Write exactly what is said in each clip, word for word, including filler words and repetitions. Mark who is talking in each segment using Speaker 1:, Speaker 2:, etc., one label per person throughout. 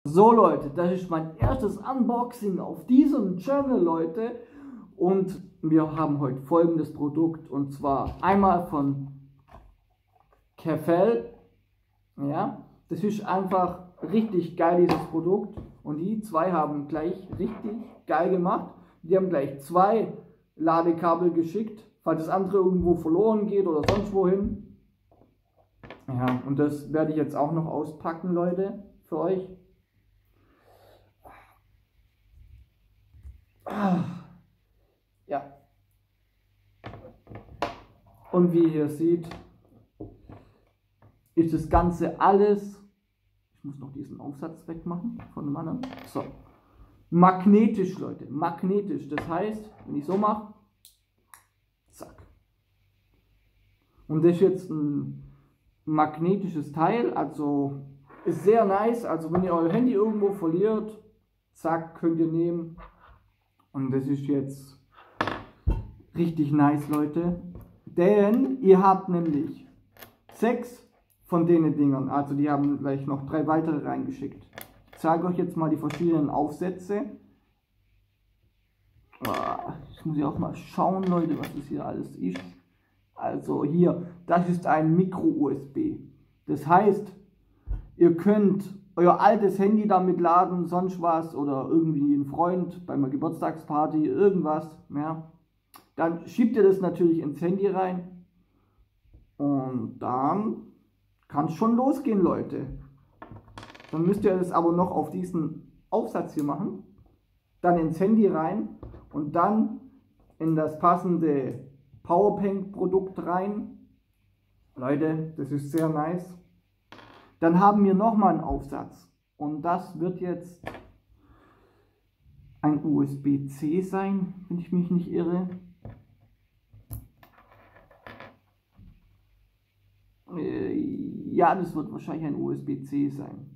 Speaker 1: So Leute, das ist mein erstes Unboxing auf diesem Channel, Leute. Und wir haben heute folgendes Produkt, und zwar einmal von Kefel. Ja, das ist einfach richtig geil, dieses Produkt. Und die zwei haben gleich richtig geil gemacht. Die haben gleich zwei Ladekabel geschickt, falls das andere irgendwo verloren geht oder sonst wohin. Ja, und das werde ich jetzt auch noch auspacken, Leute, für euch. Ja. Und wie ihr hier seht, ist das Ganze alles, ich muss noch diesen Aufsatz wegmachen von dem anderen, so, magnetisch, Leute, magnetisch. Das heißt, wenn ich so mache, zack. Und das ist jetzt ein magnetisches Teil, also ist sehr nice. Also wenn ihr euer Handy irgendwo verliert, zack, könnt ihr nehmen. Und das ist jetzt richtig nice, Leute. Denn ihr habt nämlich sechs von denen Dingern. Also die haben gleich noch drei weitere reingeschickt. Ich zeige euch jetzt mal die verschiedenen Aufsätze. Jetzt muss ich auch mal schauen, Leute, was das hier alles ist. Also hier, das ist ein Micro-U S B. Das heißt, ihr könnt euer altes Handy damit laden, sonst was, oder irgendwie ein Freund bei einer Geburtstagsparty, irgendwas, ja. Dann schiebt ihr das natürlich ins Handy rein und dann kann es schon losgehen, Leute. Dann müsst ihr das aber noch auf diesen Aufsatz hier machen, dann ins Handy rein und dann in das passende Powerbank-Produkt rein. Leute, das ist sehr nice. Dann haben wir nochmal einen Aufsatz und das wird jetzt ein U S B C sein, wenn ich mich nicht irre. Ja, das wird wahrscheinlich ein U S B C sein.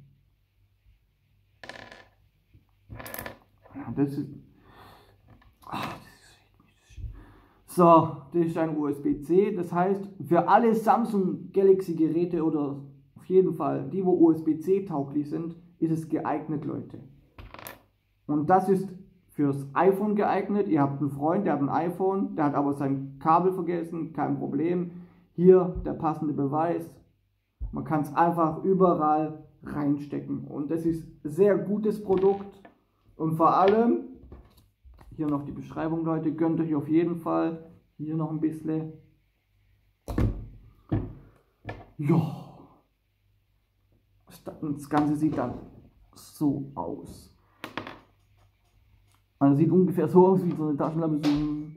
Speaker 1: Ja, das ist, ach, das ist so, das ist ein U S B C. Das heißt, für alle Samsung Galaxy Geräte oder auf jeden Fall die, wo U S B C tauglich sind, ist es geeignet, Leute. Und das ist fürs iPhone geeignet. Ihr habt einen Freund, der hat ein iPhone, der hat aber sein Kabel vergessen, kein Problem. Hier der passende Beweis. Man kann es einfach überall reinstecken. Und das ist ein sehr gutes Produkt. Und vor allem, hier noch die Beschreibung, Leute, gönnt euch auf jeden Fall. Hier noch ein bisschen. Ja. Das Ganze sieht dann so aus. Also sieht ungefähr so aus wie so eine Taschenlampe. So.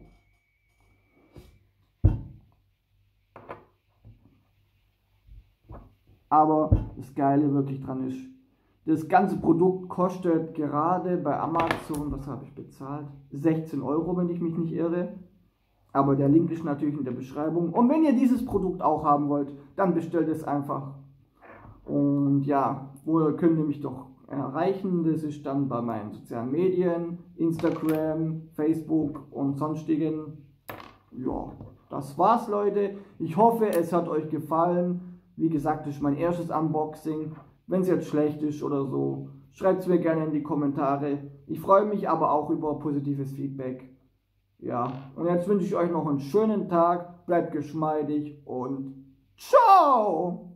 Speaker 1: Aber das Geile wirklich dran ist, das ganze Produkt kostet gerade bei Amazon, was habe ich bezahlt? sechzehn Euro, wenn ich mich nicht irre. Aber der Link ist natürlich in der Beschreibung. Und wenn ihr dieses Produkt auch haben wollt, dann bestellt es einfach. Und ja, wo könnt ihr mich doch erreichen? Das ist dann bei meinen sozialen Medien, Instagram, Facebook und sonstigen. Ja, das war's, Leute. Ich hoffe, es hat euch gefallen. Wie gesagt, das ist mein erstes Unboxing. Wenn es jetzt schlecht ist oder so, schreibt es mir gerne in die Kommentare. Ich freue mich aber auch über positives Feedback. Ja, und jetzt wünsche ich euch noch einen schönen Tag. Bleibt geschmeidig und ciao!